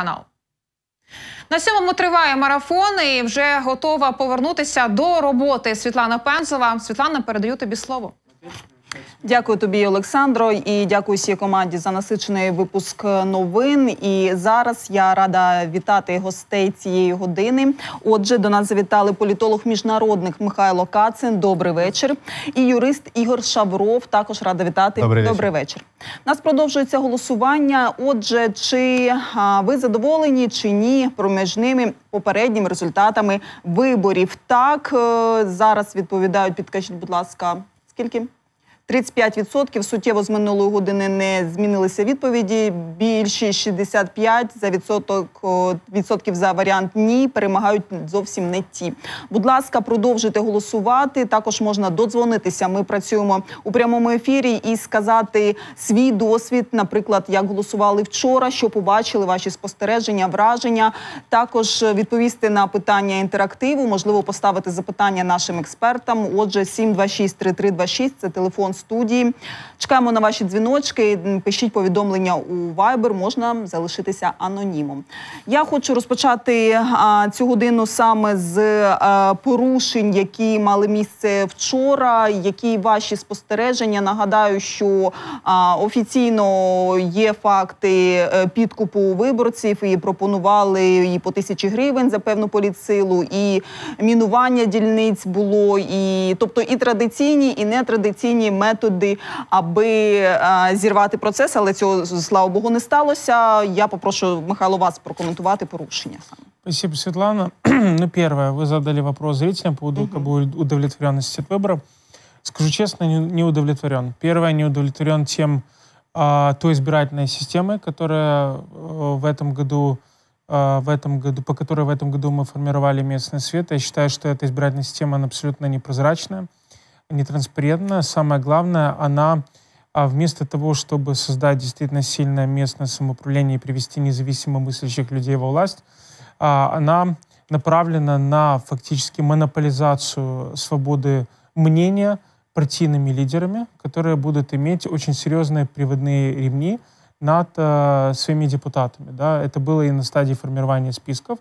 канал. На 7-му триває марафон і вже готова повернутися до роботи Світлана Пензова. Світлана, передаю тобі слово. Дякую тобі, Олександро, і дякую всій команді за насичений випуск новин. І зараз я рада вітати гостей цієї години. Отже, до нас завітали політолог-міжнародник Михайло Кацин. Добрий вечір. І юрист Ігор Шавров. Також рада вітати. Добрий вечір. У нас продовжується голосування. Отже, чи ви задоволені, чи ні проміжними попередніми результатами виборів? Так, зараз відповідають, підкажіть, будь ласка, скільки? 35% суттєво з минулої години не змінилися відповіді. Більшість 65% за варіант «ні», перемагають зовсім не ті. Будь ласка, продовжуйте голосувати. Також можна додзвонитися. Ми працюємо у прямому ефірі і сказати свій досвід, наприклад, як голосували вчора, що побачили, ваші спостереження, враження. Також відповісти на питання інтерактиву, можливо, поставити запитання нашим експертам. Отже, 726-3326 – це телефон студії. Чекаємо на ваші дзвіночки, пишіть повідомлення у Viber, можна залишитися анонімом. Я хочу розпочати цю годину саме з порушень, які мали місце вчора. Які ваші спостереження? Нагадаю, що офіційно є факти підкупу виборців і пропонували і по 1000 гривень за певну політсилу, і мінування дільниць було, тобто і традиційні, і нетрадиційні методи, аби зірвати процес, але цього, слава Богу, не сталося. Я попрошу, Михайло, вас прокоментувати порушення. Спасибо, Светлана. Ну, первое, вы задали вопрос зрителям по поводу удовлетворенности от выборов. Скажу честно, не удовлетворен. Первое, не удовлетворен тем, той избирательной системой, которая по которой в этом году мы формировали местный совет. Я считаю, что эта избирательная система она абсолютно непрозрачная, нетранспарентная. Самое главное, она вместо того, чтобы создать действительно сильное местное самоуправление и привести независимо мыслящих людей во власть, она направлена на фактически монополизацию свободы мнения партийными лидерами, которые будут иметь очень серьезные приводные ремни над своими депутатами. Да? Это было и на стадии формирования списков,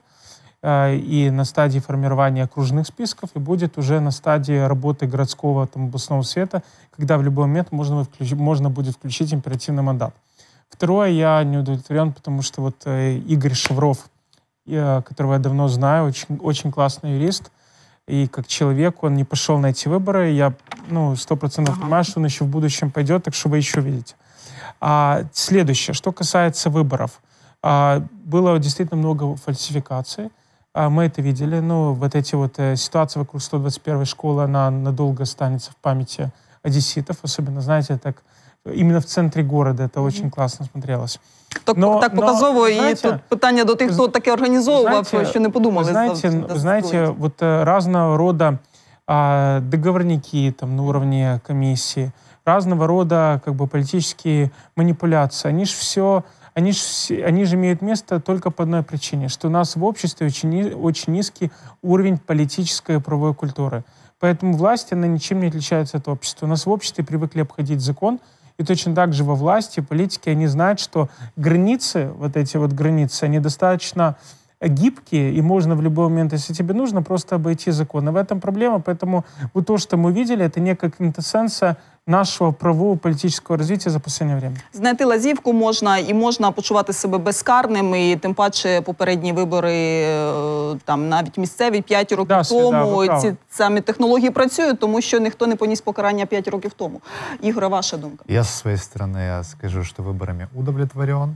и на стадии формирования окружных списков, и будет уже на стадии работы городского областного совета, когда в любой момент можно будет включить императивный мандат. Второе, я не удовлетворен, потому что вот Игорь Шавров, которого я давно знаю, очень классный юрист, и как человек он не пошел на эти выборы. Я 100% понимаю, что он еще в будущем пойдет, так что вы еще видите. Следующее, что касается выборов. Было действительно много фальсификаций. Мы это видели. Вот эти ситуации вокруг 121-й школы, она надолго останется в памяти одесситов. Особенно, знаете, так именно в центре города это очень классно смотрелось. Так показово, і тут питання до тих, хто таке організовував, що не подумали. Знаете, вот разного рода договорники там, на уровне комиссии, разного рода политические манипуляции, они же имеют место только по одной причине, что у нас в обществе очень низкий уровень политической и правовой культуры. Поэтому власть, она ничем не отличается от общества. У нас в обществе привыкли обходить закон, и точно так же во власти, политики, они знают, что границы, вот эти вот границы, они достаточно гибкие, и можно в любой момент, если тебе нужно, просто обойти закон. И в этом проблема, поэтому вот то, что мы видели, это некая квинтэссенция нашого правового політичного розвитку за останнє время. Знайти лазівку можна, і можна почувати себе безкарним, і тим паче попередні вибори, там навіть місцеві 5 років тому, ці самі технології працюють, тому що ніхто не поніс покарання 5 років тому. Ігоре, ваша думка? Я со своей стороны скажу, что выборами удовлетворен.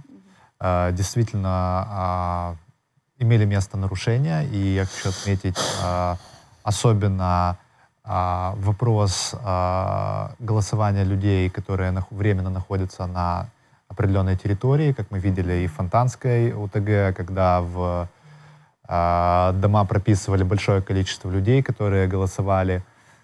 Действительно, имели место нарушения, и я хочу отметить особенно вопрос голосования людей, которые временно находятся на определенной территории, как мы видели и в Фонтанской УТГ, когда в дома прописывали большое количество людей, которые голосовали.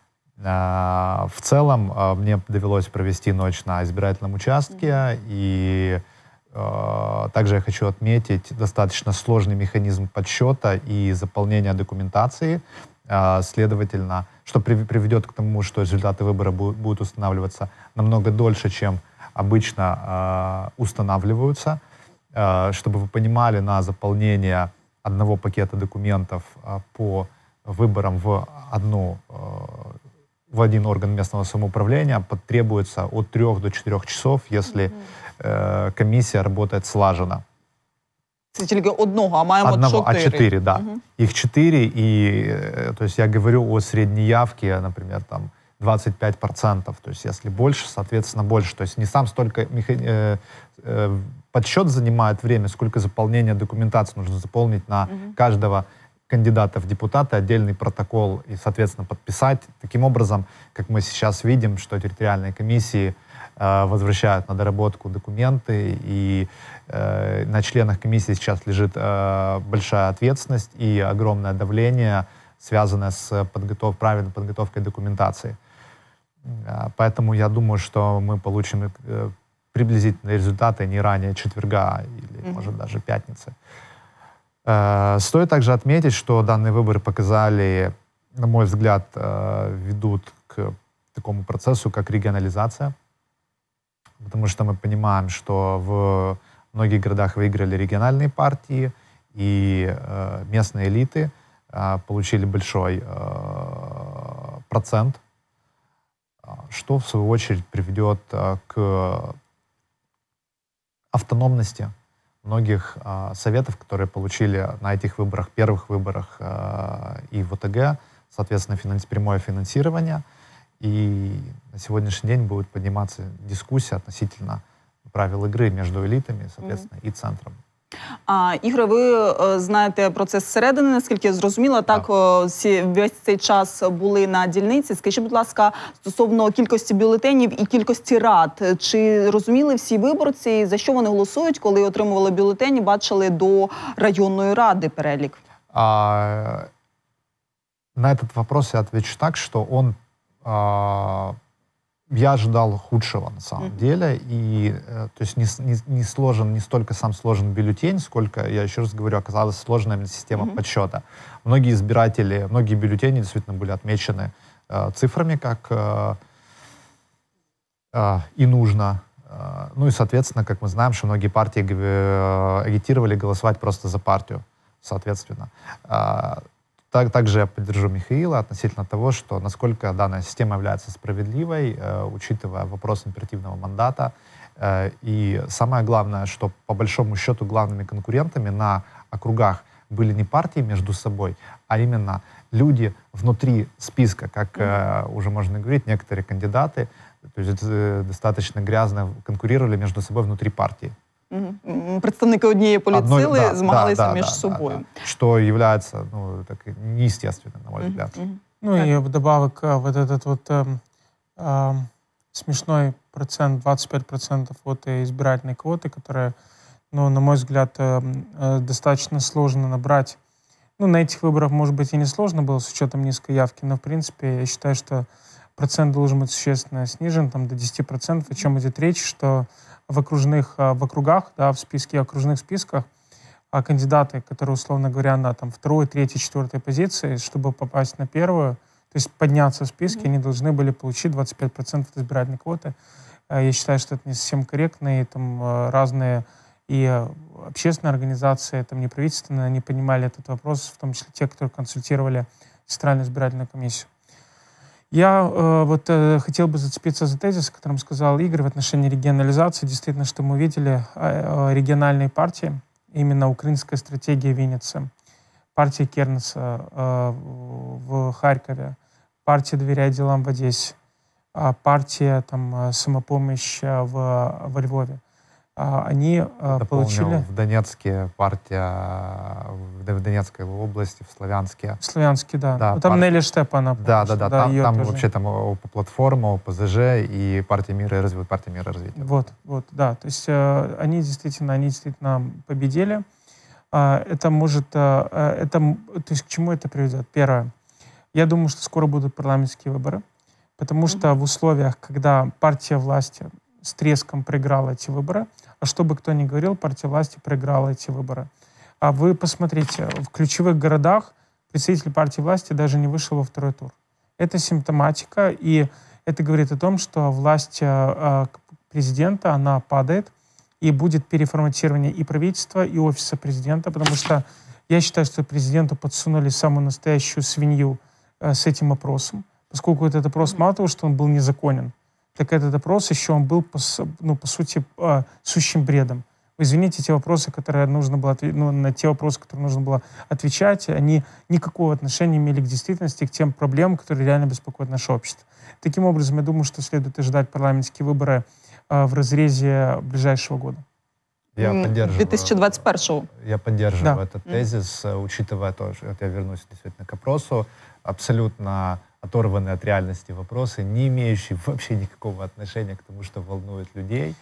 В целом мне довелось провести ночь на избирательном участке, и также я хочу отметить достаточно сложный механизм подсчета и заполнения документации, следовательно, что приведет к тому, что результаты выбора будут устанавливаться намного дольше, чем обычно устанавливаются. чтобы вы понимали, на заполнение одного пакета документов по выборам в один орган местного самоуправления потребуется от 3 до 4 часов, если комиссия работает слаженно. Це тільки одного, а маємо Одного, 4. 4, да. Их 4, и то есть я говорю о средней явке, например, там 25%. То есть если больше, соответственно, больше. То есть не сам столько подсчет занимает время, сколько заполнение документации нужно заполнить на каждого кандидата в депутаты, отдельный протокол и, соответственно, подписать. Таким образом, как мы сейчас видим, что территориальные комиссии возвращают на доработку документы, и на членах комиссии сейчас лежит большая ответственность и огромное давление, связанное с правильной подготовкой документации. Поэтому я думаю, что мы получим приблизительные результаты не ранее четверга или, может, даже пятницы. Стоит также отметить, что данные выборы показали, на мой взгляд, ведут к такому процессу, как регионализация. Потому что мы понимаем, что в многих городах выиграли региональные партии, и местные элиты получили большой процент, что в свою очередь приведет к автономности многих советов, которые получили на этих выборах, первых выборах и в ОТГ, соответственно, прямое финансирование. И на сегодняшний день будет подниматься дискуссия относительно правил игры между элитами, соответственно, і центром. Ігоре, ви знаєте процес зсередини, наскільки я зрозуміла, так весь цей час були на дільниці. Скажіть, будь ласка, стосовно кількості бюлетенів і кількості рад, чи розуміли всі виборці, за що вони голосують, коли отримували бюлетені, бачили до районної ради перелік? На этот вопрос я отвечу так, что я ожидал худшего на самом деле, и то есть не столько сам сложен бюллетень, сколько, я еще раз говорю, оказалась сложная система подсчета. Многие избиратели, многие бюллетени действительно были отмечены цифрами, как и нужно. Ну и, соответственно, как мы знаем, что многие партии агитировали голосовать просто за партию, соответственно. Также я поддержу Михаила относительно того, что насколько данная система является справедливой, учитывая вопрос императивного мандата. И самое главное, что по большому счету главными конкурентами на округах были не партии между собой, а именно люди внутри списка, как уже можно говорить, некоторые кандидаты, то есть достаточно грязно конкурировали между собой внутри партии. Представники однієї політсили змагалися між собою. Что является так, неестественным, на мой взгляд. Ну и вдобавок вот этот вот смешной процент, 25% от избирательной квоты, которая, на мой взгляд, достаточно сложно набрать. На этих выборах, может быть, и не сложно было с учетом низкой явки, но, в принципе, я считаю, что процент должен быть существенно снижен, там, до 10%, о чем идет речь, что в округах, да, в окружных списках, кандидаты, которые, условно говоря, на там, 2-й, 3-й, 4-й позиции, чтобы попасть на первую, то есть подняться в списке, они должны были получить 25% избирательной квоты. Я считаю, что это не совсем корректно, и там разные и общественные организации, там, неправительственные, они понимали этот вопрос, в том числе те, которые консультировали Центральную избирательную комиссию. Я хотел бы зацепиться за тезис, о котором сказал Игорь в отношении регионализации. Действительно, что мы видели региональные партии, именно украинская стратегия Винницы, партия Кернеса в Харькове, партия «Доверяй делам» в Одессе, партия «Самопомощь» во Львове. Они получили... В Донецке партия, в Донецкой области, в Славянске. В Славянске, да. Там Нелли Штепана. Да. Там вообще там платформа, ОПЗЖ и партия мира и развития. Партия мира и развития. Вот, да. То есть они действительно победили. Это может... то есть к чему это приведет? Первое. Я думаю, что скоро будут парламентские выборы, потому что в условиях, когда партия власти с треском проиграла эти выборы, а что бы кто ни говорил, партия власти проиграла эти выборы. А вы посмотрите, в ключевых городах представитель партии власти даже не вышел во второй тур. Это симптоматика, и это говорит о том, что власть президента, она падает, и будет переформатирование и правительства, и офиса президента, потому что я считаю, что президенту подсунули самую настоящую свинью с этим опросом, поскольку этот опрос, мало того, что он был незаконен, так этот опрос еще он был, по сути, сущим бредом. Вы извините, те вопросы, которые нужно было, на те вопросы, которые нужно было отвечать, они никакого отношения не имели к действительности, к тем проблемам, которые реально беспокоят наше общество. Таким образом, я думаю, что следует ожидать парламентские выборы в разрезе ближайшего года. Я поддерживаю. 2021-го. Я поддерживаю этот тезис, учитывая то, что я вернусь действительно к опросу, абсолютно оторванные от реальности вопросы, не имеющие вообще никакого отношения к тому, что волнует людей.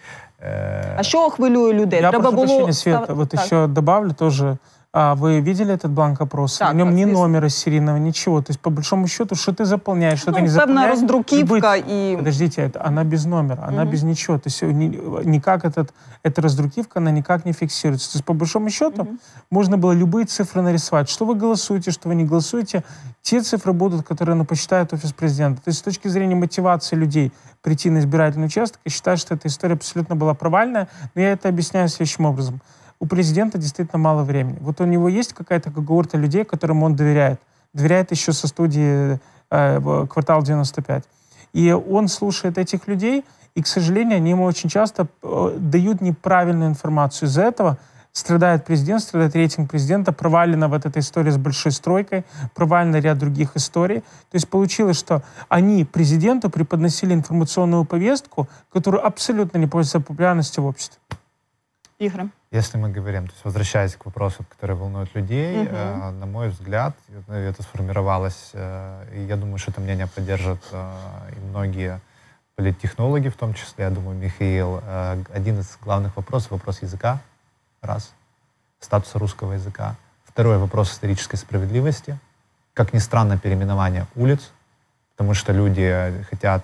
А що хвилює людей? Я прошу прощения, Света, вот еще добавлю тоже. Вы видели этот бланк опроса? Так, в нем так, ни звісно. номера серийного, ничего. То есть, по большому счету, что ты заполняешь, что ты не заполняешь. Певна роздруківка любой- і... Подождите, она без номера, она без ничего. То есть никак эта раздрукивка, она никак не фиксируется. То есть, по большому счету, можно было любые цифры нарисовать. Что вы голосуете, что вы не голосуете, те цифры будут, которые посчитает офис президента. То есть, с точки зрения мотивации людей прийти на избирательный участок, я считаю, что эта история абсолютно была провальная, но я это объясняю следующим образом. У президента действительно мало времени. Вот у него есть какая-то когорта людей, которым он доверяет. Доверяет еще со студии «Квартал 95». И он слушает этих людей, и, к сожалению, они ему очень часто дают неправильную информацию. Из-за этого страдает президент, страдает рейтинг президента, провалена вот эта история с большой стройкой, провален ряд других историй. То есть получилось, что они президенту преподносили информационную повестку, которая абсолютно не пользуется популярностью в обществе. Ігор. Если мы говорим, то есть возвращаясь к вопросу, который волнует людей, на мой взгляд, это сформировалось, и я думаю, что это мнение поддержат и многие политтехнологи, в том числе, я думаю, Михаил, один из главных вопросов — вопрос языка, раз, статуса русского языка. Второй — вопрос исторической справедливости. Как ни странно, переименование улиц, потому что люди хотят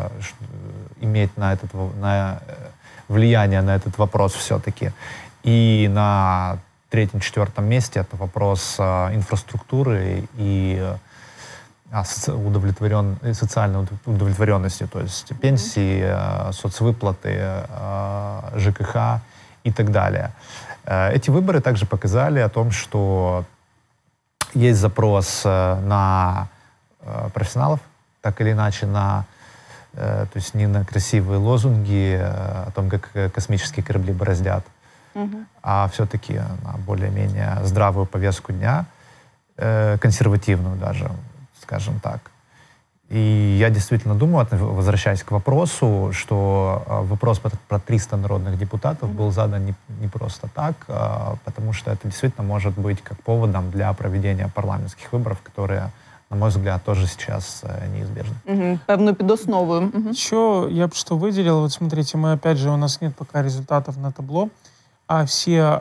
иметь влияние на этот вопрос все-таки. И на третьем-четвертом месте это вопрос инфраструктуры и социальной удовлетворенности, то есть пенсии, соцвыплаты, ЖКХ и так далее. Эти выборы также показали о том, что есть запрос на профессионалов, так или иначе, то есть не на красивые лозунги о том, как космические корабли бороздят, а все-таки на более-менее здравую повестку дня, консервативную даже, скажем так. И я действительно думаю, возвращаясь к вопросу, что вопрос про 300 народных депутатов был задан не просто так, потому что это действительно может быть как поводом для проведения парламентских выборов, которые, на мой взгляд, тоже сейчас неизбежны. Певно, під основою. Еще я бы что выделил, вот смотрите, мы опять же, у нас нет пока результатов на табло, а все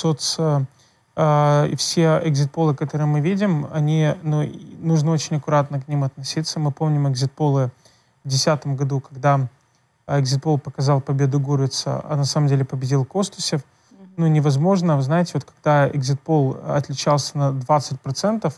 все экзит-полы, которые мы видим, они, нужно очень аккуратно к ним относиться. Мы помним экзит-полы в 2010 году, когда экзит-пол показал победу Гурица, а на самом деле победил Костусев. Невозможно, вы знаете, вот когда экзит-пол отличался на 20%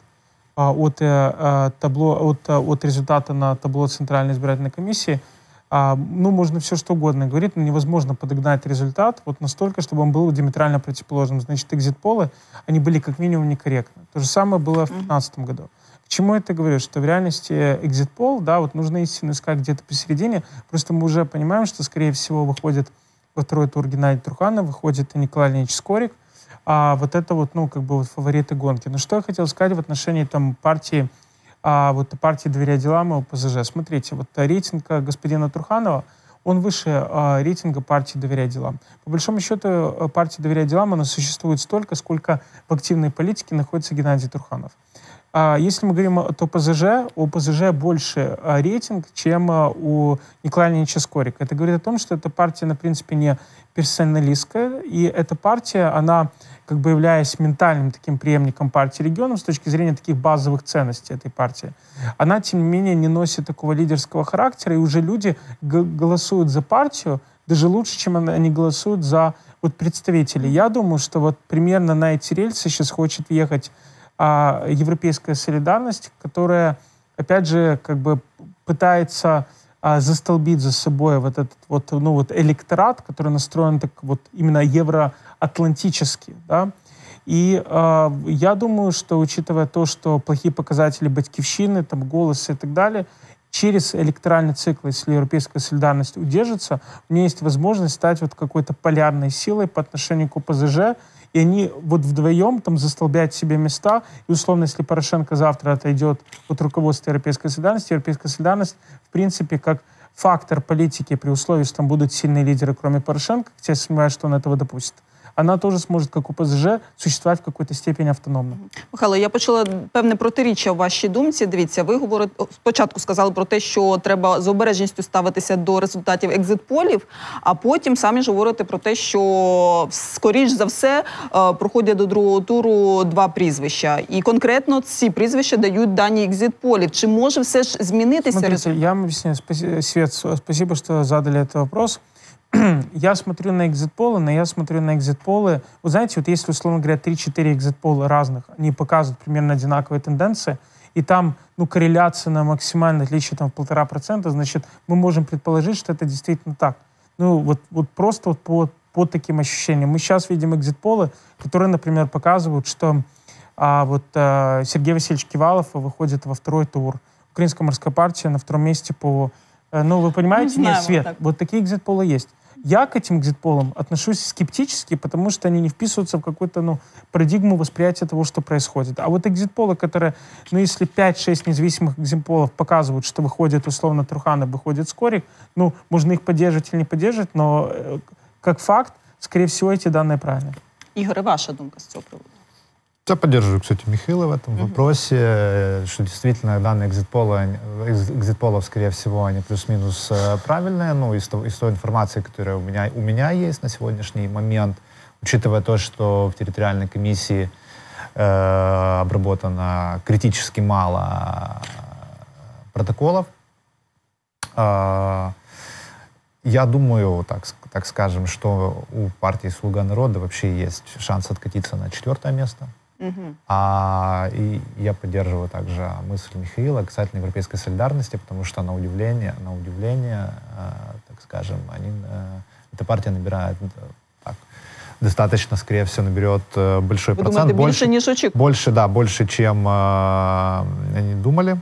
от результата на табло Центральной избирательной комиссии, можно все что угодно говорить, но невозможно подогнать результат вот настолько, чтобы он был диаметрально противоположным. Значит, экзит-полы, они были как минимум некорректны. То же самое было в 2015 году. К чему это говорю? Что в реальности экзит-пол, вот нужно истину искать где-то посередине. Просто мы уже понимаем, что, скорее всего, выходит во второй тур Геннадий Труханов, выходит и Николай Леонидович Скорик, а вот это фавориты гонки. Но что я хотел сказать в отношении партии «Доверия делам» и ОПЗЖ. Смотрите, рейтинг господина Труханова, он выше рейтинга партии «Доверия делам». По большому счету, партия «Доверия делам» она существует столько, сколько в активной политике находится Геннадий Труханов. Если мы говорим о ОПЗЖ, у ОПЗЖ больше рейтинг, чем у Николая Леонидовича Скорика. Это говорит о том, что эта партия, в принципе, не персоналистская, и эта партия, она, являясь ментальным таким преемником партии регионов с точки зрения таких базовых ценностей этой партии, она, тем не менее, не носит такого лидерского характера, и уже люди голосуют за партию даже лучше, чем они голосуют за представителей. Я думаю, что примерно на эти рельсы сейчас хочет въехать европейская солидарность, которая, опять же, пытается застолбить за собой вот этот вот, ну, вот электорат, который настроен так вот именно евроатлантически, да. И я думаю, что, учитывая то, что плохие показатели Батьківщины, там, голоса и так далее, через электоральный цикл, если европейская солидарность удержится, у нее есть возможность стать вот какой-то полярной силой по отношению к ОПЗЖ, и они вот вдвоем там застолбят себе места, и условно, если Порошенко завтра отойдет от руководства европейской солидарность, в принципе, как фактор политики при условии, что там будут сильные лидеры, кроме Порошенко, хотя я сомневаюсь, что он этого допустит, она тоже сможет, как ОПЗЖ, существовать в какой-то степени автономно. Михайло, я почула певне протиріччя в вашій думці. Дивіться, ви говорите, спочатку сказали про те, що треба з обережністю ставитися до результатів екзит-полів, а потім самі ж говорите про те, що, скоріш за все, проходять до другого туру два прізвища. І конкретно ці прізвища дають дані екзит-полів. Чи може все ж змінитися? Смотрите, я вам объясняю. Свет, спасибо, что задали этот вопрос. Я смотрю на экзит-полы, Вы знаете, вот если, условно говоря, 3-4 экзит-пола разных, они показывают примерно одинаковые тенденции, и там, ну, корреляция на максимальное отличие там, в 1,5%, значит, мы можем предположить, что это действительно так. Ну, вот просто вот по таким ощущениям. Мы сейчас видим экзит-полы, которые, например, показывают, что Сергей Васильевич Кивалов выходит во второй тур. Украинская морская партия на втором месте по... Ну, вы понимаете, не знаю, нет, Свет, так. вот такие экзит-полы есть. Я к этим экзит-полам отношусь скептически, потому что они не вписываются в какую-то, ну, парадигму восприятия того, что происходит. А вот экзит-полы, которые, ну, если 5-6 независимых экзит-полов показывают, что выходит, условно, Труханов, выходит Скорик, ну, можно их поддерживать или не поддерживать, но как факт, скорее всего, эти данные правильные. Ігоре, ваша думка з цього приводу? Я поддерживаю, кстати, Михаила в этом вопросе, что действительно данные экзит-полов, скорее всего, они плюс-минус правильные. Ну, из той информации, которая у меня есть на сегодняшний момент, учитывая то, что в территориальной комиссии обработано критически мало протоколов, я думаю, так скажем, что у партии «Слуга народа» вообще есть шанс откатиться на 4-е место. И я поддерживаю также мысль Михаила касательно европейской солидарности, потому что на удивление, так скажем, эта партия набирает достаточно, скорее всего, наберет большой Ви процент. думаєте, більше, ніж очікували? Больше, чем они думали.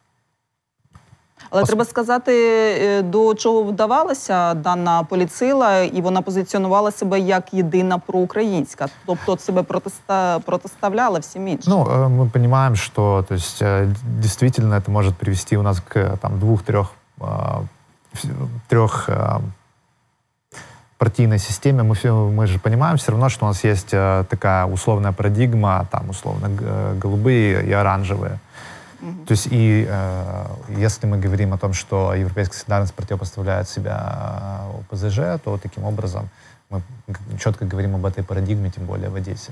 Але треба сказати, до чого вдавалася дана політсила, і вона позиціонувала себе як єдина проукраїнська, тобто себе протиставляла всім іншим. Ну, мы понимаем, что, то есть, действительно это может привести у нас к там, 2-3 партийной системе. Мы же понимаем все равно, что у нас есть такая условная парадигма, там, условно, голубые и оранжевые. То есть если мы говорим о том, что европейская солидарность противопоставляет себя ОПЗЖ, то таким образом мы четко говорим об этой парадигме, тем более в Одессе.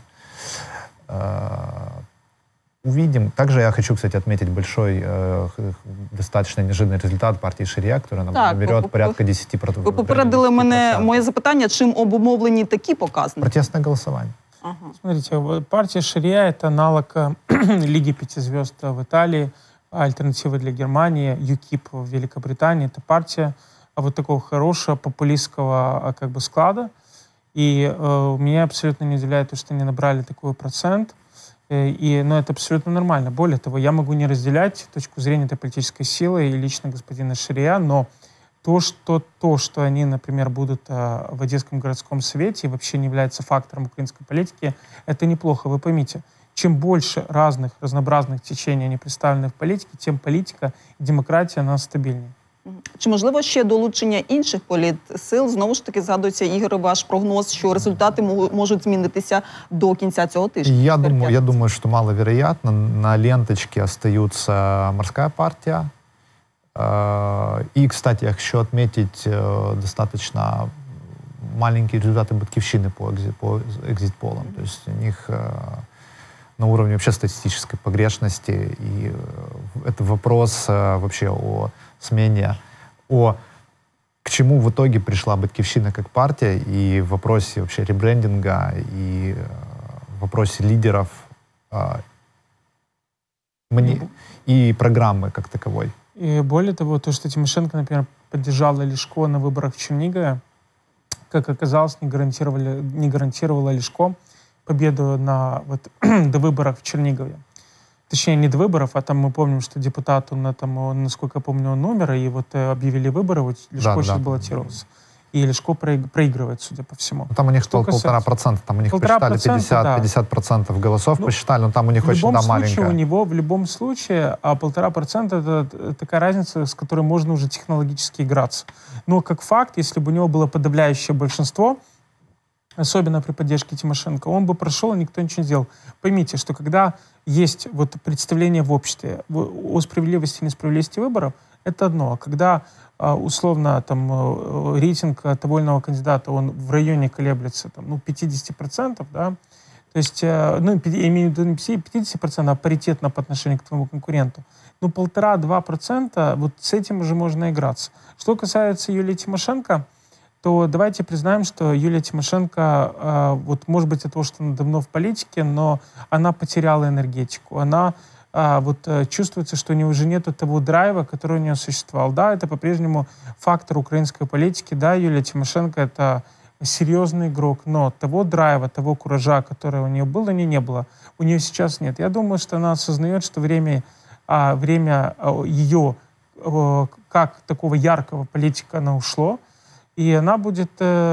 Увидим. Также я хочу, кстати, отметить большой, достаточно неожиданный результат партии Шария, которая наберет порядка 10%. Ви попередили мене моє запитання, чим обумовлені такі показники? Протестное голосование. Смотрите, партия Шария — это аналог Лиги 5 звезд в Италии, альтернатива для Германии, ЮКИП в Великобритании. Это партия вот такого хорошего популистского как бы склада. И меня абсолютно не удивляет то, что они набрали такой процент. Но это абсолютно нормально. Более того, я могу не разделять точку зрения этой политической силы и лично господина Шария, но то, что они, например, будут в Одесском городском совете и вообще не является фактором украинской политики, это неплохо. Вы поймите, чем больше разнообразных течений они представлены в политике, тем политика и демократия, она стабильнее. Чи можливо ще долучення інших політсил? Знову ж таки, згадується, Ігор, ваш прогноз, що результати можуть змінитися до кінця цього тижня. Я думаю, что маловероятно. На ленточке остается морская партия. И, кстати, я хочу отметить достаточно маленькие результаты Батьківщины по экзит-полам. То есть у них на уровне вообще статистической погрешности. И это вопрос вообще о смене, к чему в итоге пришла Батьківщина как партия, и в вопросе вообще ребрендинга, и в вопросе лидеров, и программы как таковой. И более того, то, что Тимошенко, например, поддержала Лешко на выборах в Чернигове, как оказалось, не гарантировала Лешко победу на до выборов в Чернигове. Точнее, не до выборов, а там мы помним, что депутат, насколько я помню, он умер, и объявили выборы, Лешко сейчас баллотировался. И Лешко проигрывает, судя по всему. Там у них 1,5%, там у них посчитали 50% голосов, посчитали, но там у них очень маленькая. В любом случае, 1,5% это такая разница, с которой можно уже технологически играться. Но как факт, если бы у него было подавляющее большинство, особенно при поддержке Тимошенко, он бы прошел, и никто ничего не сделал. Поймите, что когда есть представление в обществе о справедливости и несправедливости выборов, это одно. А когда условно рейтинг того или иного кандидата, он в районе колеблется 50%, да, то есть, я имею в виду не 50%, а паритетно по отношению к твоему конкуренту, 1,5-2%, с этим уже можно играться. Что касается Юлии Тимошенко, то давайте признаем, что Юлия Тимошенко, может быть, от того, что она давно в политике, но она потеряла энергетику. Она чувствуется, что у нее уже нет того драйва, который у нее существовал. Да, это по-прежнему фактор украинской политики. Да, Юлия Тимошенко — это серьезный игрок, но того драйва, того куража, который у нее был, у нее не было. У нее сейчас нет. Я думаю, что она осознает, что время ее как такого яркого политика, оно ушло. И она будет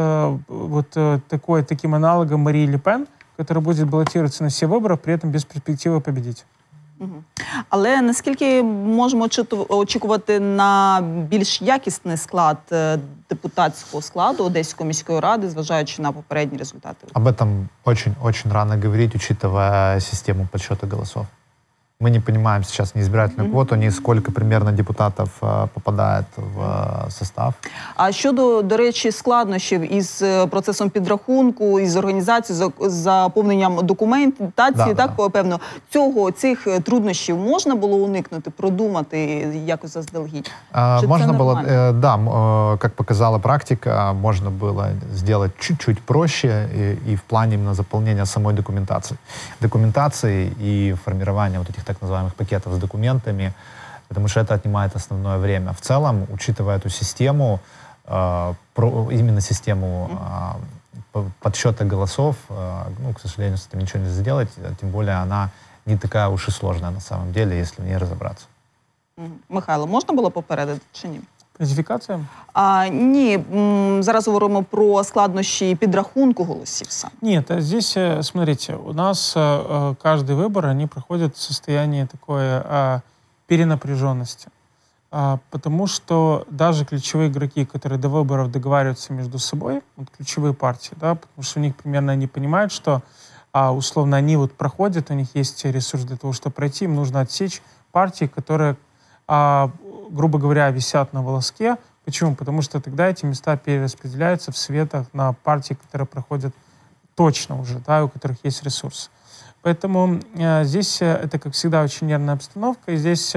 таким аналогом Марии Ле Пен, которая будет баллотироваться на все выборы, при этом без перспективи победить. Але наскільки можемо очікувати на більш якісний склад депутатського складу Одеської міської ради, зважаючи на попередні результати? Об этом очень рано говорить, учитывая систему подсчета голосов. Мы не понимаем сейчас ни избирательную квоту, ни сколько примерно депутатов попадает в состав. А щодо, до речі, складнощів із процесом підрахунку, із організацією, з заповненням документації, певно, цих труднощів можна було уникнути, продумати якось заздалегідь? Можно было, как показала практика, можно было сделать чуть-чуть проще и в плане именно заполнения самой документации и формирования этих так называемых пакетов с документами, потому что это отнимает основное время. В целом, учитывая эту систему, именно систему подсчета голосов, к сожалению, с этим ничего нельзя сделать, тем более она не такая уж и сложная на самом деле, если в ней разобраться. Михайло, можна було попередити чи ні? Фальсификация? Ні, зараз говоримо про складнощі підрахунку голосів саме. Нет, здесь, смотрите, у нас каждый выбор, они проходят в состоянии такой перенапряженности. Потому что даже ключевые игроки, которые до выборов договариваются между собой, ключевые партии, да, потому что у них примерно они понимают, что условно они проходят, у них есть ресурс для того, чтобы пройти, им нужно отсечь партии, которые, грубо говоря, висят на волоске. Почему? Потому что тогда эти места перераспределяются в светах на партии, которые проходят точно уже, да, у которых есть ресурс. Поэтому здесь это, как всегда, очень нервная обстановка. И здесь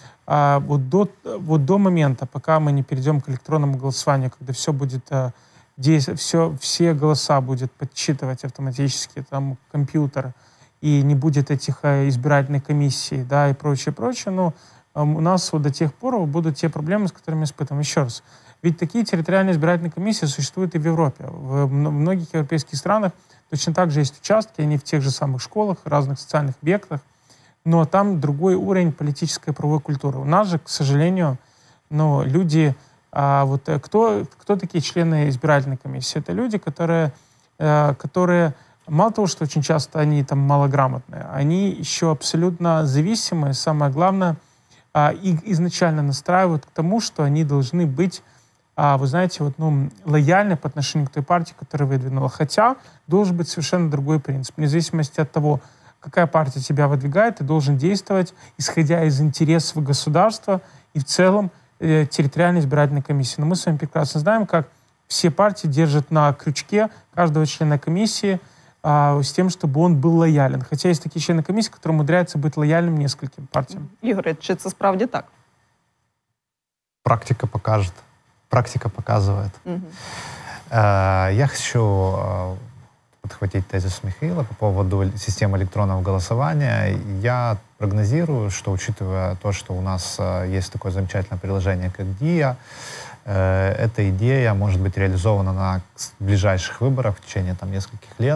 до момента, пока мы не перейдем к электронному голосованию, когда все будет все голоса будет подсчитывать автоматически компьютер, и не будет этих избирательной комиссии, да, и прочее, но у нас до тех пор будут те проблемы, с которыми мы испытываем. Еще раз, ведь такие территориальные избирательные комиссии существуют и в Европе. В многих европейских странах точно так же есть участки, они в тех же самых школах, разных социальных объектах, но там другой уровень политической и правовой культуры. У нас же, к сожалению, люди... кто такие члены избирательной комиссии? Это люди, которые мало того, что очень часто они малограмотные, они еще абсолютно зависимые, самое главное, их изначально настраивают к тому, что они должны быть, вы знаете, лояльны по отношению к той партии, которая выдвинула. Хотя должен быть совершенно другой принцип. Вне зависимости от того, какая партия тебя выдвигает, ты должен действовать, исходя из интересов государства и в целом территориальной избирательной комиссии. Но мы с вами прекрасно знаем, как все партии держат на крючке каждого члена комиссии с тем, чтобы он был лоялен. Хотя есть такие члены комиссии, которые умудряются быть лояльным нескольким партиям. Ігоре, чи це справді так? Практика покажет. Практика показывает. Я хочу подхватить тезис Михаила по поводу системы электронного голосования. Я прогнозирую, что, учитывая то, что у нас есть такое замечательное приложение, как ДИА, эта идея может быть реализована на ближайших выборах в течение нескольких лет.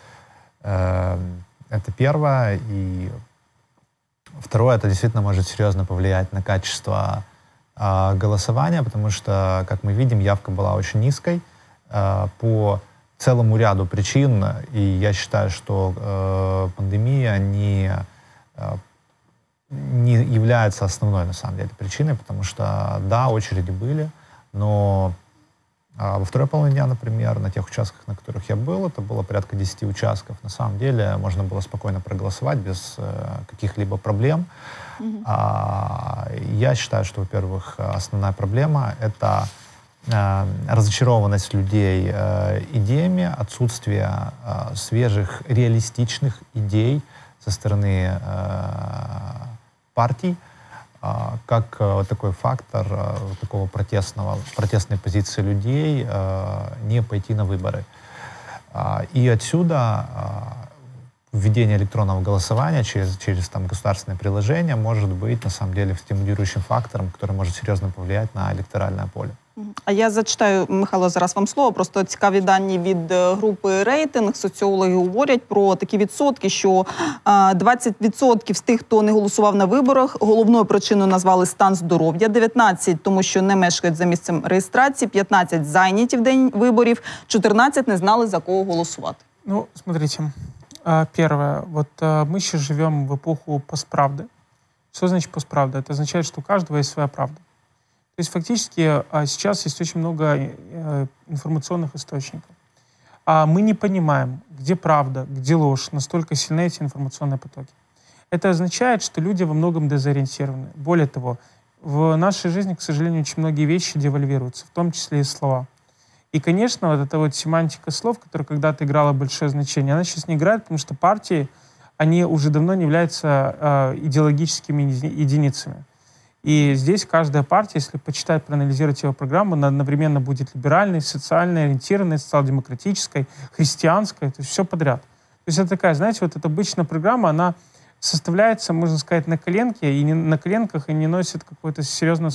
Это первое. И второе, это действительно может серьезно повлиять на качество голосования, потому что, как мы видим, явка была очень низкой по целому ряду причин. И я считаю, что пандемия не является основной, на самом деле, причиной, потому что, да, очереди были, но во второй половине дня, например, на тех участках, на которых я был, это было порядка 10 участков. На самом деле можно было спокойно проголосовать без каких-либо проблем. Я считаю, что, во-первых, основная проблема — это разочарованность людей идеями, отсутствие свежих, реалистичных идей со стороны партий, как такой фактор такого протестной позиции людей не пойти на выборы. И отсюда введение электронного голосования через государственное приложение может быть, на самом деле, стимулирующим фактором, который может серьезно повлиять на електоральное поле. А я зачитаю, Михайло, зараз вам слово. Просто цікаві дані від групи «Рейтинг». Соціологи говорять про такі відсотки, що 20% з тих, хто не голосував на виборах, головною причиною назвали стан здоров'я, 19% тому, що не мешкають за місцем реєстрації, 15% зайняті в день виборів, 14% не знали, за кого голосувати. Ну, смотрите, первое. Вот мы сейчас живем в эпоху постправды. Что значит постправда? Это означает, что у каждого есть своя правда. То есть фактически сейчас есть очень много информационных источников. Мы не понимаем, где правда, где ложь, настолько сильны эти информационные потоки. Это означает, что люди во многом дезориентированы. Более того, в нашей жизни, к сожалению, очень многие вещи девальвируются, в том числе и слова. И, конечно, вот эта вот семантика слов, которая когда-то играла большое значение, она сейчас не играет, потому что партии, они уже давно не являются идеологическими единицами. И здесь каждая партия, если почитать, проанализировать его программу, она одновременно будет либеральной, социально ориентированной, социал-демократической, христианской, то есть все подряд. То есть это такая, знаете, вот эта обычная программа, она составляется, можно сказать, на коленке, и не на коленках, и не носит какого-то серьезного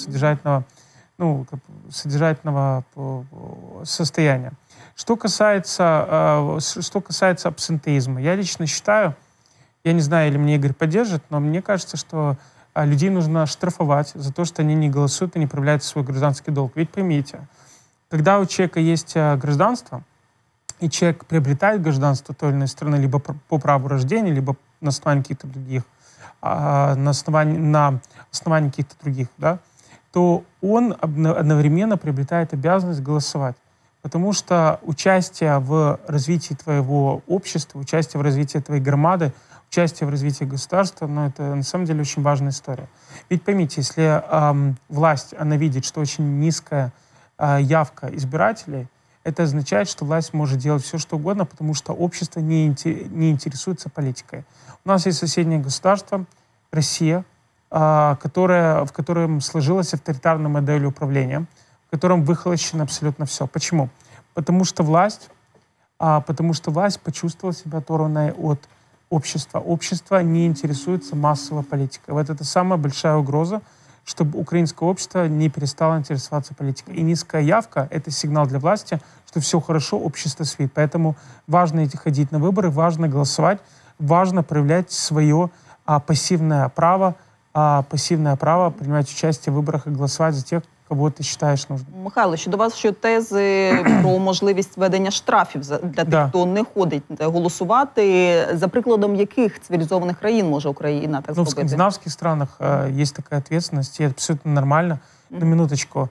содержательного состояния. Что касается абсентеизма, я лично считаю, я не знаю, или мне Игорь поддержит, но мне кажется, что людей нужно штрафовать за то, что они не голосуют и не проявляют свой гражданский долг. Ведь поймите, когда у человека есть гражданство, и человек приобретает гражданство той или иной страны либо по праву рождения, либо на основании каких-то других, на основании каких-то других, да, то он одновременно приобретает обязанность голосовать. Потому что участие в развитии твоего общества, участие в развитии твоей громады, участие в развитии государства, это на самом деле очень важная история. Ведь поймите, если власть, она видит, что очень низкая явка избирателей, это означает, что власть может делать все, что угодно, потому что общество не интересуется политикой. У нас есть соседнее государство, Россия, в котором сложилась авторитарная модель управления, в котором выхолощено абсолютно все. Почему? Потому что власть почувствовала себя оторванной от общества. Общество не интересуется массовой политикой. Вот это самая большая угроза, чтобы украинское общество не перестало интересоваться политикой. И низкая явка — это сигнал для власти, что все хорошо, общество спит. Поэтому важно ходить на выборы, важно голосовать, важно проявлять свое пассивное право принимать участие в выборах и голосовать за тех, кого ти вважаєш нужним. Михайло, щодо вас, що тези про можливість введення штрафів для тих, хто не ходить голосувати, за прикладом яких цивілізованих країн може Україна так зробити? В скандинавских странах есть такая ответственность, и это абсолютно нормально. На минуточку.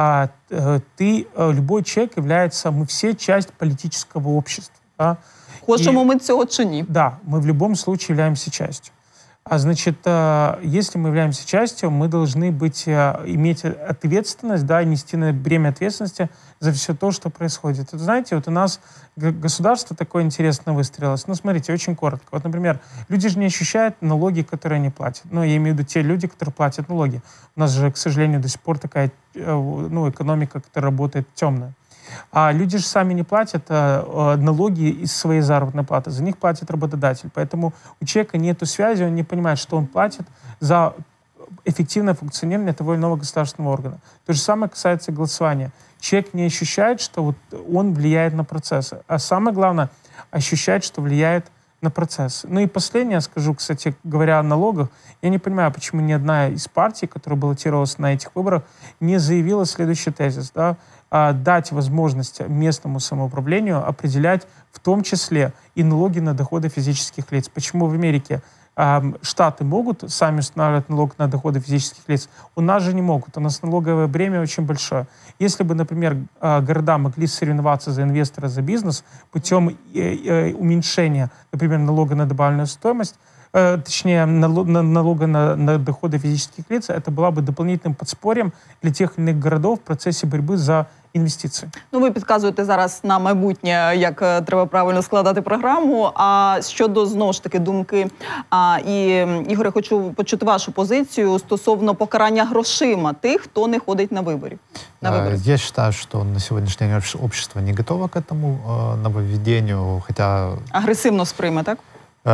Любой человек является, мы все часть политического общества. Да? Хочемо ми цього чи ні? Да, мы в любом случае являемся частью. Значит, если мы являемся частью, мы должны иметь ответственность, да, нести бремя ответственности за все то, что происходит. Вот, знаете, вот у нас государство такое интересно выстроилось. Ну, смотрите, очень коротко. Вот, например, люди же не ощущают налоги, которые они платят. Ну, я имею в виду те люди, которые платят налоги. У нас же, к сожалению, до сих пор такая, экономика, которая работает темная. А люди же сами не платят налоги из своей заработной платы, за них платит работодатель. Поэтому у человека нет связи, он не понимает, что он платит за эффективное функционирование того или иного государственного органа. То же самое касается голосования. Человек не ощущает, что вот он влияет на процессы. А самое главное, ощущает, что влияет на процесс. Ну и последнее скажу, кстати, говоря о налогах, я не понимаю, почему ни одна из партий, которая баллотировалась на этих выборах, не заявила следующий тезис, да, дать возможность местному самоуправлению определять в том числе и налоги на доходы физических лиц. Почему в Америке штаты могут сами устанавливать налог на доходы физических лиц, у нас же не могут. У нас налоговое бремя очень большое. Если бы, например, города могли соревноваться за инвестора, за бизнес путем уменьшения, например, налога на добавленную стоимость, точнее, налога на доходы физических лиц, это была бы дополнительным подспорьем для тех или иных городов в процесі боротьби за інвестиції. Ну, ви підказуєте зараз на майбутнє, як треба правильно складати програму. А щодо, знову ж таки, думки, Ігоре, хочу почути вашу позицію стосовно покарання грошима тих, хто не ходить на вибори. Я считаю, что на сегодняшний день общество не готово к этому нововведению, хотя... Агресивно сприйме, так?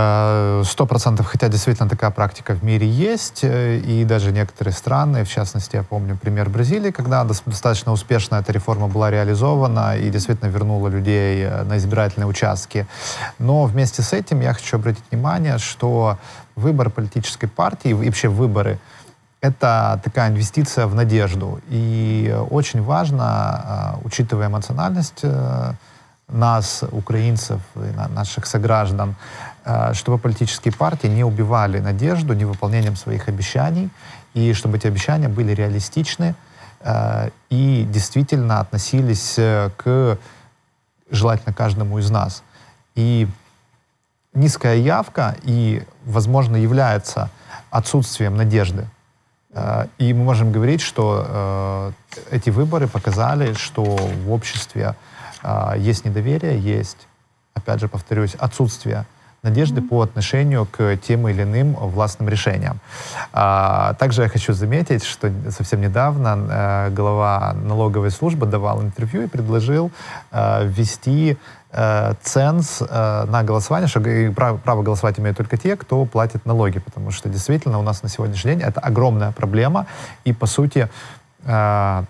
100%, хотя действительно такая практика в мире есть, и даже некоторые страны, в частности, я помню пример Бразилии, когда достаточно успешно эта реформа была реализована и действительно вернула людей на избирательные участки. Но вместе с этим я хочу обратить внимание, что выбор политической партии и вообще выборы — это такая инвестиция в надежду. И очень важно, учитывая эмоциональность нас, украинцев, и наших сограждан, чтобы политические партии не убивали надежду невыполнением своих обещаний, и чтобы эти обещания были реалистичны и действительно относились к, желательно, каждому из нас. И низкая явка и, возможно, является отсутствием надежды. И мы можем говорить, что эти выборы показали, что в обществе есть недоверие, есть, опять же, повторюсь, отсутствие надежды по отношению к тем или иным властным решениям. Также я хочу заметить, что совсем недавно глава налоговой службы давал интервью и предложил ввести ценз на голосование, что право голосовать имеют только те, кто платит налоги, потому что действительно у нас на сегодняшний день это огромная проблема, и по сути 9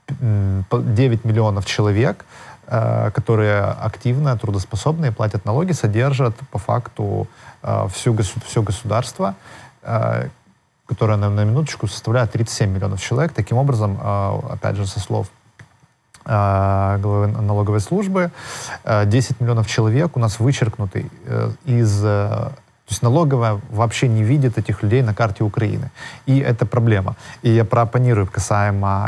миллионов человек, которые активно, трудоспособные, платят налоги, содержат по факту все государство, которое на минуточку составляет 37 миллионов человек. Таким образом, опять же, со слов главы налоговой службы, 10 миллионов человек у нас вычеркнуты из... То есть налоговая вообще не видит этих людей на карте Украины. И это проблема. И я проопонирую касаемо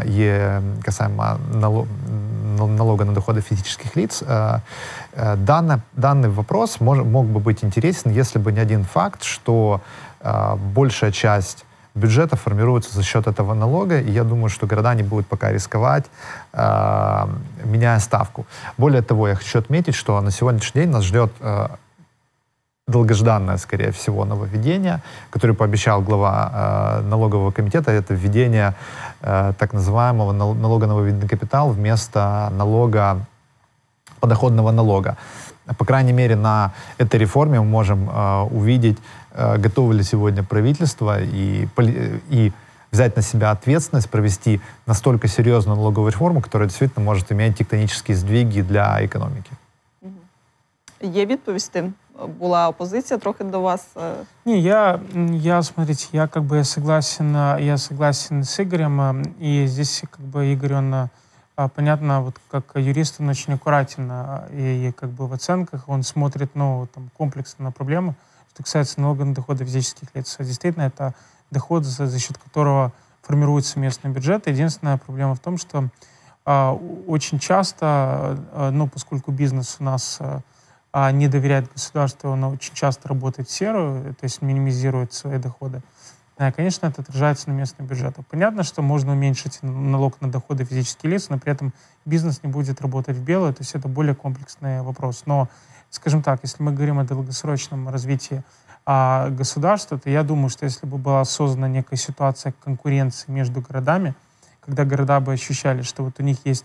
налога на доходы физических лиц. Данный вопрос мог бы быть интересен, если бы не один факт, что большая часть бюджета формируется за счет этого налога, и я думаю, что города не будут пока рисковать, меняя ставку. Более того, я хочу отметить, что на сегодняшний день нас ждет долгожданное, скорее всего, нововведение, которое пообещал глава налогового комитета, это введение так называемого налога на выведенный капитал вместо подоходного налога. По крайней мере, на этой реформе мы можем увидеть, готово ли сегодня правительство и взять на себя ответственность, провести настолько серьезную налоговую реформу, которая действительно может иметь тектонические сдвиги для экономики. Є відповісти? Була опозиція трохи до вас? Не, смотрите, я согласен с Игорем, и здесь Игорь, он, понятно, вот как юрист, он очень аккуратен и в оценках, он смотрит, комплексно на проблему, что касается налога на доходы физических лиц. Действительно, это доход, за счет которого формируется местный бюджет. Единственная проблема в том, что очень часто, поскольку бизнес у нас не доверяет государству, он очень часто работает в серую, то есть минимизирует свои доходы. Конечно, это отражается на местном бюджете. Понятно, что можно уменьшить налог на доходы физических лиц, но при этом бизнес не будет работать в белую, то есть это более комплексный вопрос. Но, скажем так, если мы говорим о долгосрочном развитии государства, то я думаю, что если бы была создана некая ситуация конкуренции между городами, когда города бы ощущали, что вот у них есть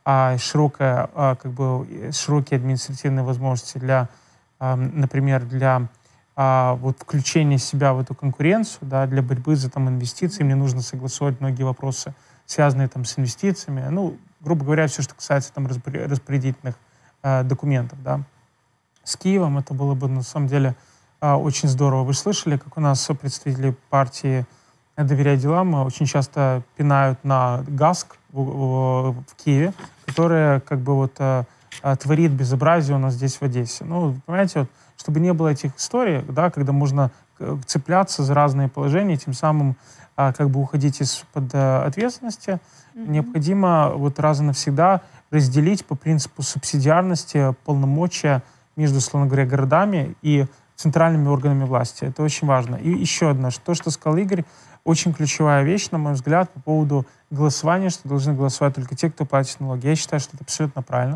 широкие административные возможности для, например, для вот включения себя в эту конкуренцию, да, для борьбы за там инвестиции. Мне нужно согласовать многие вопросы, связанные там с инвестициями. Ну, грубо говоря, все, что касается там распорядительных документов, да. С Киевом это было бы на самом деле очень здорово. Вы слышали, как у нас представители партии «Доверяй делам» очень часто пинают на ГАСК в Киеве, которая как бы вот творит безобразие у нас здесь в Одессе. Ну, понимаете, вот, чтобы не было этих историй, да, когда можно цепляться за разные положения, тем самым как бы уходить из-под ответственности, необходимо вот раз и навсегда разделить по принципу субсидиарности полномочия между, условно говоря, городами и центральными органами власти. Это очень важно. И еще одно, то, что сказал Игорь, очень ключевая вещь, на мой взгляд, по поводу голосования, что должны голосовать только те, кто платит налоги. Я считаю, что это абсолютно правильно.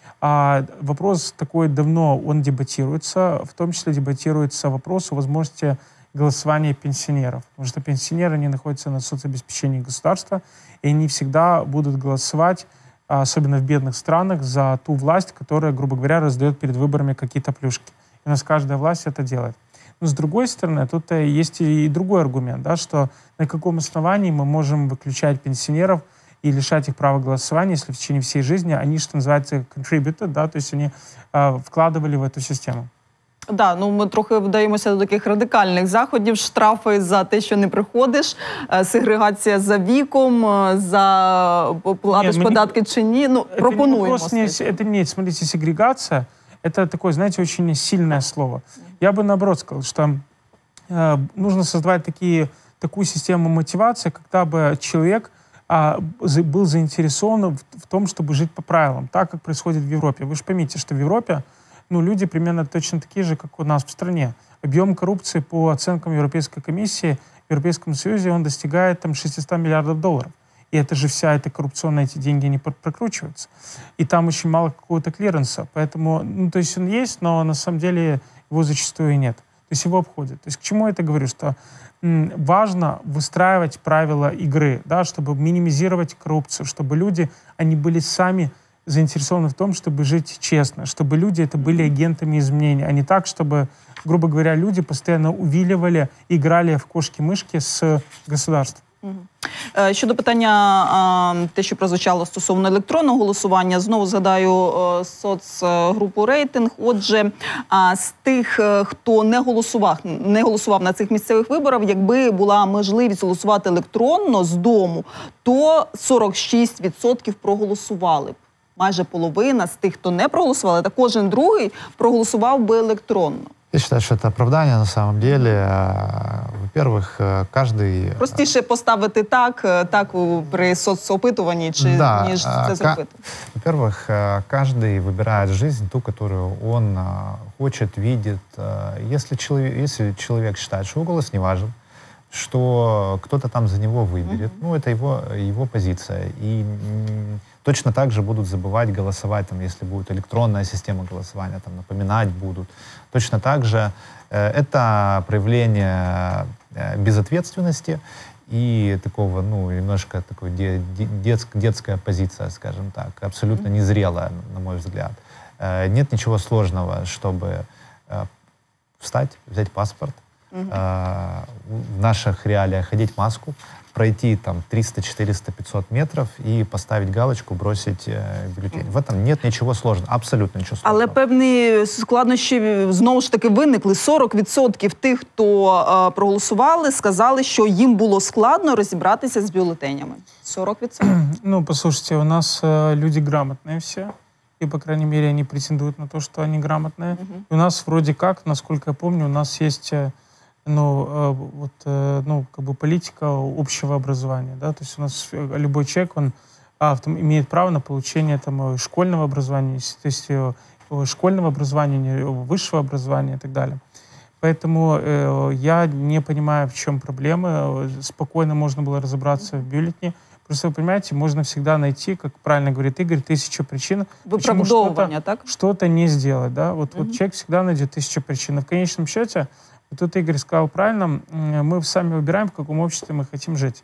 Вопрос такой давно, он дебатируется, в том числе дебатируется вопрос о возможности голосования пенсионеров, потому что пенсионеры, они находятся на соцобеспечении государства, и они всегда будут голосовать, особенно в бедных странах, за ту власть, которая, грубо говоря, раздает перед выборами какие-то плюшки. И у нас каждая власть это делает. Но с другой стороны, тут есть и другой аргумент, да, что на каком основании мы можем выключать пенсионеров и лишать их права голосования, если в течение всей жизни они, что называется, contributed, да, то есть они вкладывали в эту систему. Да, ну ми трохи вдаємося до таких радикальних заходів, штрафи за те, що не приходиш, сегрегація за віком, за платиш податки чи ні. Ну, пропонуємо. Это не, смотрите, сегрегация, это такое, знаете, очень сильное слово. Я бы наоборот сказал, что нужно создавать такую систему мотивации, когда бы человек был заинтересован в том, чтобы жить по правилам, так, как происходит в Европе. Вы же поймите, что в Европе люди примерно точно такие же, как у нас в стране. Объем коррупции по оценкам Европейской комиссии в Европейском Союзе, он достигает там 600 миллиардов долларов. И это же вся эта коррупционная, эти деньги, они прокручиваются. И там очень мало какого-то клиренса. Поэтому, то есть он есть, но на самом деле его зачастую и нет. То есть его обходят. То есть к чему я это говорю? Что важно выстраивать правила игры, да, чтобы минимизировать коррупцию, чтобы люди, они были сами заинтересованы в том, чтобы жить честно, чтобы люди это были агентами изменений, а не так, чтобы, грубо говоря, люди постоянно увиливали, играли в кошки-мышки с государством. Щодо питання, те, що прозвучало стосовно електронного голосування, знову згадаю соцгрупу «Рейтинг». Отже, з тих, хто не голосував на цих місцевих виборах, якби була можливість голосувати електронно з дому, то 46% проголосували б. Майже половина з тих, хто не проголосували, та кожен другий проголосував би електронно. Я считаю, что это оправдание на самом деле. Во-первых, каждый... Простіше поставити так при соцопитуванні, ніж це зробити. Во-первых, каждый выбирает жизнь, ту, которую он хочет, видит. Если человек считает, что его голос не важен, что кто-то там за него выберет, это его позиция. И точно так же будут забывать голосовать, там, если будет электронная система голосования, там, напоминать будут. Точно так же это проявление безответственности и такого, немножко такой детская позиция, скажем так, абсолютно незрелая, на мой взгляд. Нет ничего сложного, чтобы встать, взять паспорт, в наших реалиях одеть маску, пройти там 300, 400, 500 метров и поставить галочку, бросить бюллетень. В этом нет ничего сложного, абсолютно ничего сложного. Але певні складнощі знову ж таки виникли. 40% тих, хто проголосували, сказали, що їм було складно розібратися з бюлетенями. 40%. Послушайте, у нас люди грамотные все, и, по крайней мере, они претендуют на то, что они грамотные. И у нас вроде как, насколько я помню, у нас есть... политика общего образования, да, то есть у нас любой человек, он имеет право на получение там школьного образования, то есть школьного образования, высшего образования и так далее. Поэтому я не понимаю, в чем проблема. Спокойно можно было разобраться в бюллетене. Просто, вы понимаете, можно всегда найти, как правильно говорит Игорь, 1000 причин, почему что-то не сделать. Да? Вот человек всегда найдет 1000 причин. Но в конечном счете, тут Игорь сказал правильно, мы сами выбираем, в каком обществе мы хотим жить.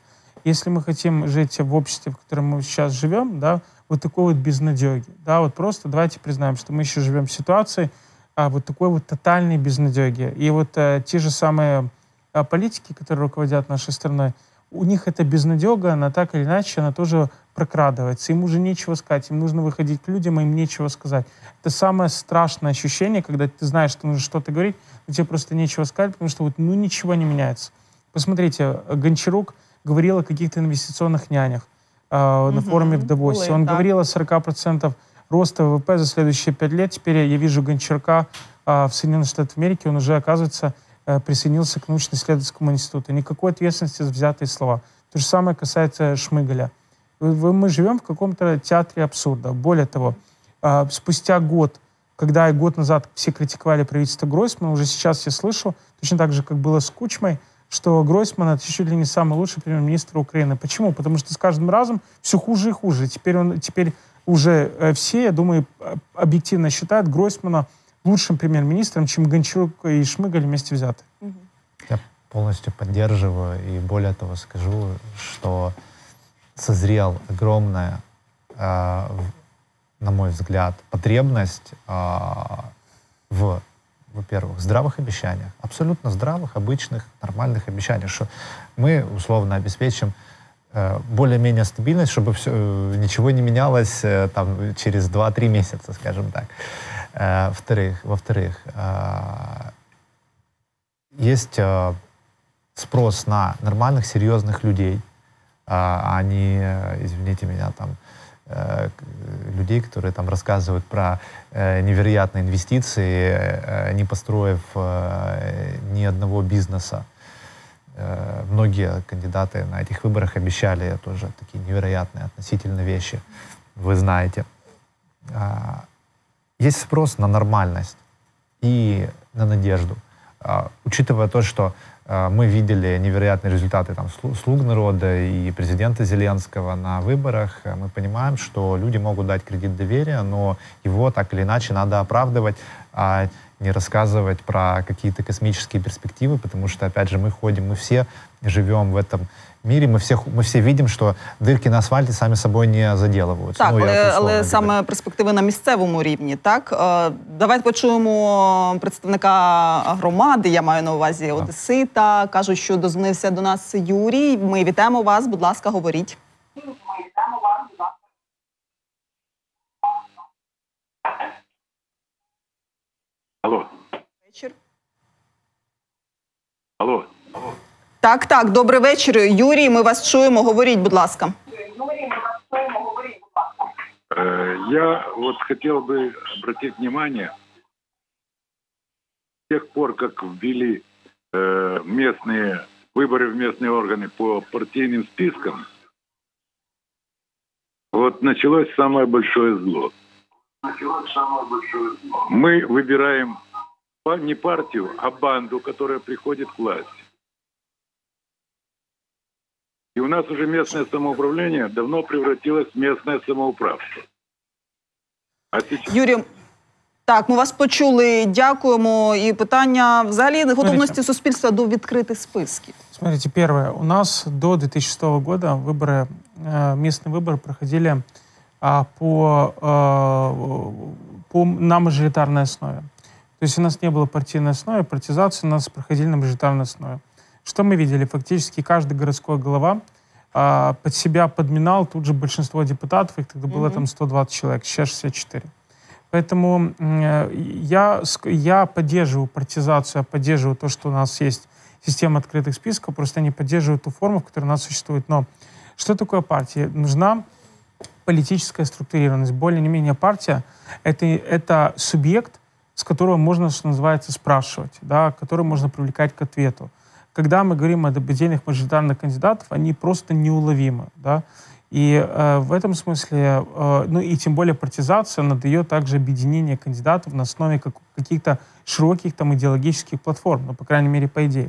если мы хотим жить в обществе, в котором мы сейчас живем, да, вот такой вот безнадеги, да, вот просто давайте признаем, что мы еще живем в ситуации вот такой вот тотальной безнадеги. И вот те же самые политики, которые руководят нашей страной, у них эта безнадега, она так или иначе, она тоже прокрадывается. Им уже нечего сказать, им нужно выходить к людям, им нечего сказать. Это самое страшное ощущение, когда ты знаешь, что нужно что-то говорить, но тебе просто нечего сказать, потому что вот, ну, ничего не меняется. Посмотрите, Гончарук говорил о каких-то инвестиционных нянях на форуме в Давосе. Он говорил о 40% роста ВВП за следующие 5 лет. Теперь я вижу Гончарука в Соединенных Штатах Америки, он уже, оказывается, присоединился к научно-исследовательскому институту. Никакой ответственности за взятые слова. То же самое касается Шмыгаля. Мы живем в каком-то театре абсурда. Более того, спустя год, когда год назад все критиковали правительство Гройсмана, уже сейчас я слышу, точно так же, как было с Кучмой, что Гройсман — это чуть ли не самый лучший премьер-министр Украины. Почему? Потому что с каждым разом все хуже и хуже. Теперь уже все, я думаю, объективно считают Гройсмана лучшим премьер-министром, чем Гончарук и Шмыгаль вместе взяты. Я полностью поддерживаю, и более того скажу, что созрел огромная, на мой взгляд, потребность в, во-первых, здравых обещаниях, абсолютно здравых, обычных, нормальных обещаниях, что мы условно обеспечим более-менее стабильность, чтобы ничего не менялось там, через 2-3 месяца, скажем так. Во-вторых, есть спрос на нормальных, серьезных людей, а не, извините меня, там, людей, которые там рассказывают про невероятные инвестиции, не построив ни одного бизнеса. Многие кандидаты на этих выборах обещали тоже такие невероятные относительно вещи, вы знаете. Есть спрос на нормальность и на надежду. Учитывая то, что мы видели невероятные результаты там, «Слуг народа» и президента Зеленского на выборах, мы понимаем, что люди могут дать кредит доверия, но его так или иначе надо оправдывать, а не рассказывать про какие-то космические перспективы, потому что, опять же, мы все живем в этом мірі. Ми всі видимо, що дирки на асфальті самі собою не заділовуються. Так, але саме перспективи на місцевому рівні, так? Давайте почуємо представника громади, я маю на увазі Одесита. Кажуть, що дозвонився до нас Юрій. Ми вітаємо вас, будь ласка, говоріть. Алло. Вечір. Алло. Так, добрий вечір. Юрій, ми вас чуємо. Говоріть, будь ласка. Я вот хотел бы обратить внимание, с тех пор, как ввели местные выборы в местные органы по партийным спискам, вот началось самое большое зло. Мы выбираем не партию, а банду, которая приходит к власти. И у нас уже местное самоуправление давно превратилось в местное самоуправство. А сейчас... Юрій, так, ми вас почули, дякуємо. І питання взагалі готовності суспільства до відкритих списків. Смотрите, первое. У нас до 2006 года местные выборы проходили на мажоритарной основе. То есть у нас не было партийной основы, партизации у нас проходили на мажоритарной основе. Что мы видели? Фактически каждый городской глава под себя подминал тут же большинство депутатов, их тогда было там 120 человек, сейчас 64. Поэтому я поддерживаю партизацию, я поддерживаю то, что у нас есть система открытых списков, просто не поддерживаю ту форму, в которой у нас существует. Но что такое партия? Нужна политическая структурированность. Более не менее партия — это субъект, с которого можно, что называется, спрашивать, да, который можно привлекать к ответу. Когда мы говорим об отдельных мажоритарных кандидатов, они просто неуловимы. Да? И в этом смысле, ну и тем более партизация, она дает также объединение кандидатов на основе каких-то широких там идеологических платформ, ну, по крайней мере, по идее.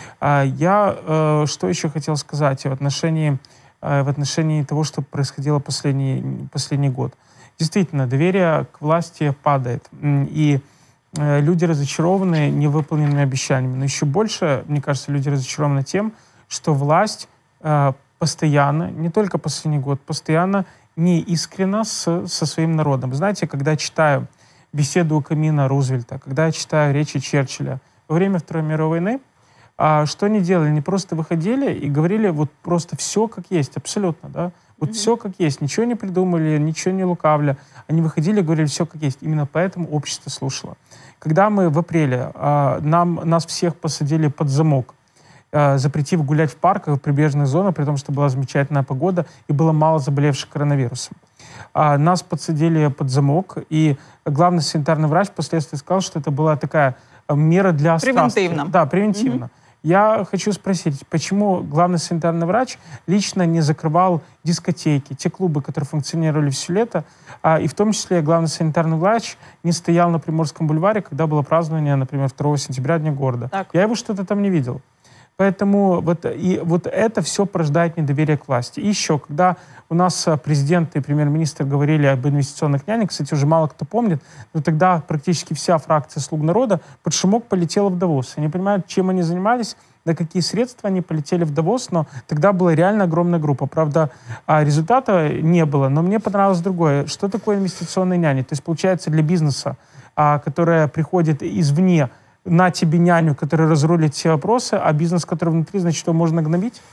Я что еще хотел сказать в отношении того, что происходило последний год. Действительно, доверие к власти падает. И люди разочарованы невыполненными обещаниями. Но еще больше, мне кажется, люди разочарованы тем, что власть постоянно, не только последний год, постоянно неискренно со своим народом. Знаете, когда читаю беседу у камина Рузвельта, когда я читаю речи Черчилля во время Второй мировой войны, что они делали? Они просто выходили и говорили вот просто все как есть, абсолютно, да? Вот все как есть, ничего не придумали, ничего не лукавили. Они выходили и говорили все как есть. Именно поэтому общество слушало. Когда мы в апреле, нас всех посадили под замок, запретив гулять в парках, в прибрежных зонах, при том, что была замечательная погода и было мало заболевших коронавирусом. Нас подсадили под замок, и главный санитарный врач впоследствии сказал, что это была такая мера для острастки. Превентивно. Да, превентивно. Я хочу спросить, почему главный санитарный врач лично не закрывал дискотеки, те клубы, которые функционировали все лето, и в том числе главный санитарный врач не стоял на Приморском бульваре, когда было празднование, например, 2 сентября, Дня города. Так. Я его что-то там не видел. Поэтому вот это все порождает недоверие к власти. И еще, когда у нас президент и премьер-министр говорили об инвестиционных нянях, кстати, уже мало кто помнит, но тогда практически вся фракция «Слуг народа» под шумок полетела в Давос. Они понимают, чем они занимались, на какие средства они полетели в Давос, но тогда была реально огромная группа. Правда, результата не было, но мне понравилось другое. Что такое инвестиционные няни? То есть, получается, для бизнеса, которая приходит извне, на тебе няню, которая разрулит все вопросы, а бизнес, который внутри, значит, его можно гнобить?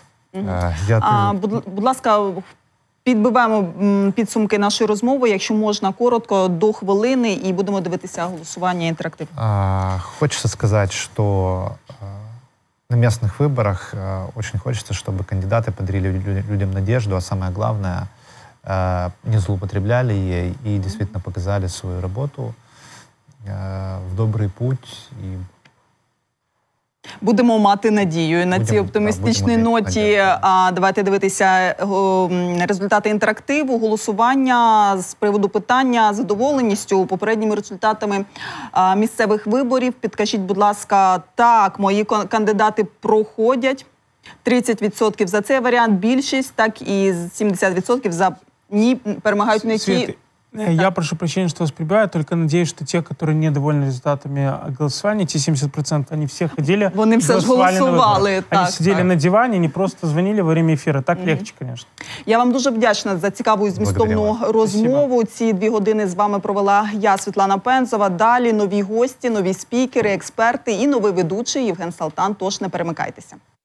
Будь ласка, підбиваємо підсумки нашої розмови, якщо можна, коротко, до хвилини, і будемо дивитися голосування інтерактивно. Хочется сказать, что на местных выборах очень хочется, чтобы кандидаты подарили людям надежду, а самое главное, не злоупотребляли ей и действительно показали свою работу в добрий путь. І Будемо мати надію. На цій оптимістичній ноті давайте дивитися результати інтерактиву, голосування з приводу питання задоволеністю попередніми результатами місцевих виборів. Підкажіть, будь ласка, так, мої кандидати проходять. 30% за цей варіант, більшість, так і 70% за ні, перемагають не ті. Я прошу прощения, что вас прибиваю, только надеюсь, что те, которые недовольны результатами голосования, те 70%, они все ходили. Вони все ж голосували. Они сидели на диване, не просто звонили во время эфира. Так легче, конечно. Я вам дуже вдячна за цікаву і змістовну розмову. Ці 2 години з вами провела я, Світлана Пензова. Далі нові гості, нові спікери, експерти і новий ведучий Євген Салтан. Тож не перемикайтеся.